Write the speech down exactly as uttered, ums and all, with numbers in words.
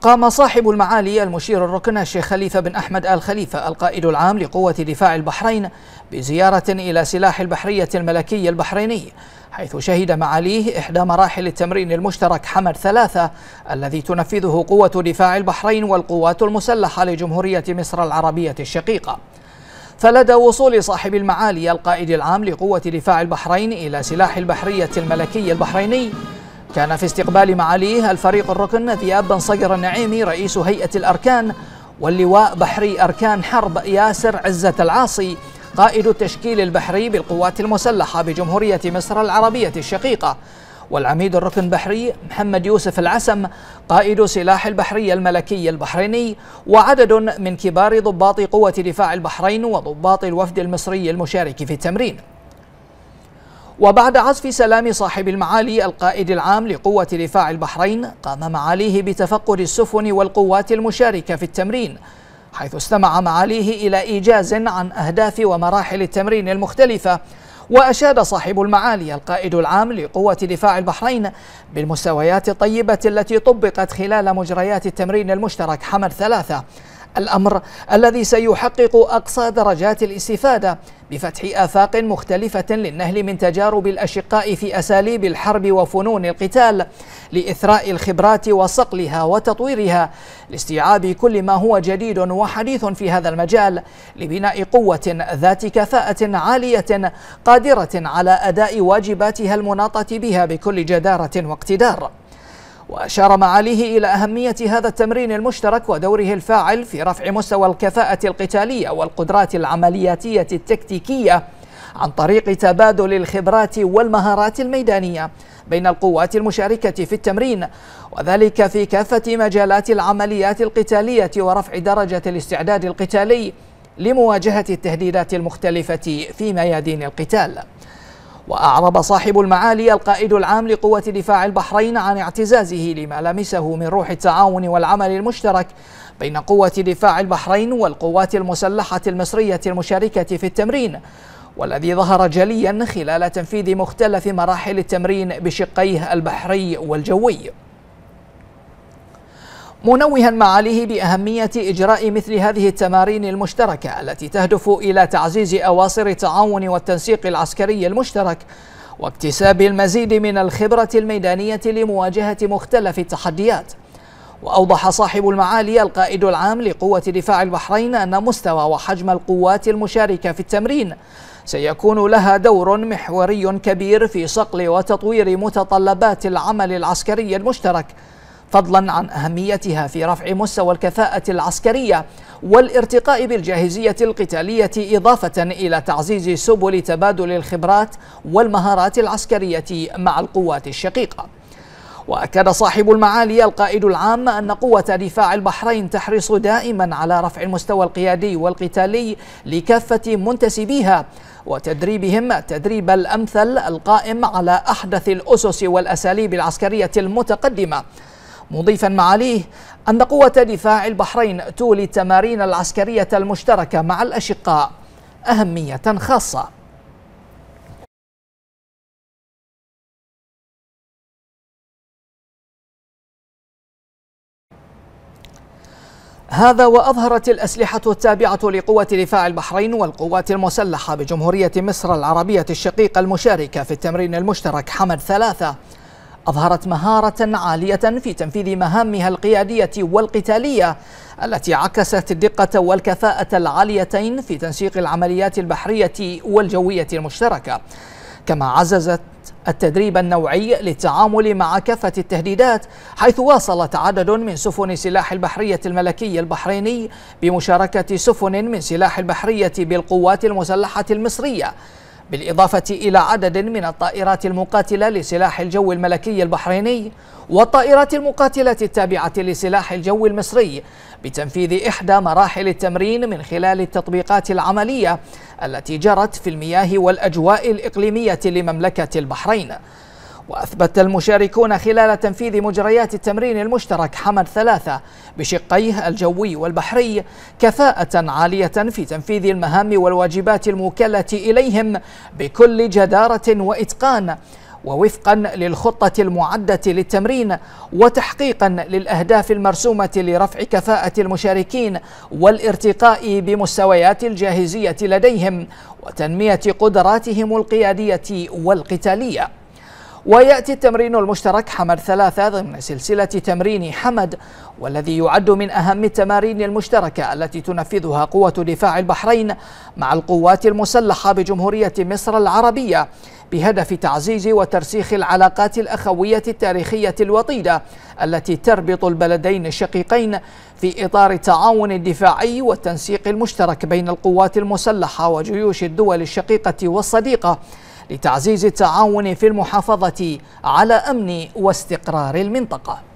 قام صاحب المعالي المشير الركن الشيخ خليفة بن أحمد آل خليفة القائد العام لقوة دفاع البحرين بزيارة إلى سلاح البحرية الملكي البحريني، حيث شهد معاليه إحدى مراحل التمرين المشترك حمد ثلاثة الذي تنفذه قوة دفاع البحرين والقوات المسلحة لجمهورية مصر العربية الشقيقة. فلدى وصول صاحب المعالي القائد العام لقوة دفاع البحرين إلى سلاح البحرية الملكي البحريني، كان في استقبال معاليه الفريق الركن ذياب بن صقر النعيمي رئيس هيئة الأركان، واللواء بحري أركان حرب ياسر عزة العاصي قائد التشكيل البحري بالقوات المسلحة بجمهورية مصر العربية الشقيقة، والعميد الركن بحري محمد يوسف العسم قائد سلاح البحرية الملكي البحريني، وعدد من كبار ضباط قوة دفاع البحرين وضباط الوفد المصري المشارك في التمرين. وبعد عزف سلام صاحب المعالي القائد العام لقوة دفاع البحرين، قام معاليه بتفقد السفن والقوات المشاركة في التمرين، حيث استمع معاليه إلى إيجاز عن أهداف ومراحل التمرين المختلفة. وأشاد صاحب المعالي القائد العام لقوة دفاع البحرين بالمستويات الطيبة التي طبقت خلال مجريات التمرين المشترك حمد ثلاثة، الأمر الذي سيحقق أقصى درجات الاستفادة بفتح آفاق مختلفة للنهل من تجارب الأشقاء في أساليب الحرب وفنون القتال، لإثراء الخبرات وصقلها وتطويرها لاستيعاب كل ما هو جديد وحديث في هذا المجال، لبناء قوة ذات كفاءة عالية قادرة على أداء واجباتها المناطة بها بكل جدارة واقتدار. وأشار معاليه إلى أهمية هذا التمرين المشترك ودوره الفاعل في رفع مستوى الكفاءة القتالية والقدرات العملياتية التكتيكية عن طريق تبادل الخبرات والمهارات الميدانية بين القوات المشاركة في التمرين، وذلك في كافة مجالات العمليات القتالية ورفع درجة الاستعداد القتالي لمواجهة التهديدات المختلفة في ميادين القتال. وأعرب صاحب المعالي القائد العام لقوة دفاع البحرين عن اعتزازه لما لمسه من روح التعاون والعمل المشترك بين قوة دفاع البحرين والقوات المسلحة المصرية المشاركة في التمرين، والذي ظهر جليا خلال تنفيذ مختلف مراحل التمرين بشقيه البحري والجوي، منوها معاليه بأهمية إجراء مثل هذه التمارين المشتركة التي تهدف إلى تعزيز أواصر التعاون والتنسيق العسكري المشترك واكتساب المزيد من الخبرة الميدانية لمواجهة مختلف التحديات. وأوضح صاحب المعالي القائد العام لقوة دفاع البحرين أن مستوى وحجم القوات المشاركة في التمرين سيكون لها دور محوري كبير في صقل وتطوير متطلبات العمل العسكري المشترك، فضلا عن أهميتها في رفع مستوى الكفاءة العسكرية والارتقاء بالجاهزية القتالية، إضافة إلى تعزيز سبل تبادل الخبرات والمهارات العسكرية مع القوات الشقيقة. وأكد صاحب المعالي القائد العام أن قوة دفاع البحرين تحرص دائما على رفع المستوى القيادي والقتالي لكافة منتسبيها وتدريبهم التدريب الأمثل القائم على أحدث الأسس والأساليب العسكرية المتقدمة، مضيفا معاليه أن قوة دفاع البحرين تولي التمارين العسكرية المشتركة مع الأشقاء أهمية خاصة. هذا وأظهرت الأسلحة التابعة لقوة دفاع البحرين والقوات المسلحة بجمهورية مصر العربية الشقيقة المشاركة في التمرين المشترك حمد ثلاثة، أظهرت مهارة عالية في تنفيذ مهامها القيادية والقتالية التي عكست الدقة والكفاءة العاليتين في تنسيق العمليات البحرية والجوية المشتركة، كما عززت التدريب النوعي للتعامل مع كافة التهديدات، حيث واصلت عدد من سفن سلاح البحرية الملكي البحريني بمشاركة سفن من سلاح البحرية بالقوات المسلحة المصرية، بالإضافة إلى عدد من الطائرات المقاتلة لسلاح الجو الملكي البحريني والطائرات المقاتلة التابعة لسلاح الجو المصري، بتنفيذ إحدى مراحل التمرين من خلال التطبيقات العملية التي جرت في المياه والأجواء الإقليمية لمملكة البحرين. وأثبت المشاركون خلال تنفيذ مجريات التمرين المشترك حمد ثلاثة بشقيه الجوي والبحري كفاءة عالية في تنفيذ المهام والواجبات الموكلة إليهم بكل جدارة وإتقان، ووفقا للخطة المعدة للتمرين، وتحقيقا للأهداف المرسومة لرفع كفاءة المشاركين والارتقاء بمستويات الجاهزية لديهم وتنمية قدراتهم القيادية والقتالية. ويأتي التمرين المشترك حمد ثلاثة ضمن سلسلة تمرين حمد، والذي يعد من أهم التمارين المشتركة التي تنفذها قوة دفاع البحرين مع القوات المسلحة بجمهورية مصر العربية، بهدف تعزيز وترسيخ العلاقات الأخوية التاريخية الوطيدة التي تربط البلدين الشقيقين في إطار التعاون الدفاعي والتنسيق المشترك بين القوات المسلحة وجيوش الدول الشقيقة والصديقة لتعزيز التعاون في المحافظة على أمن واستقرار المنطقة.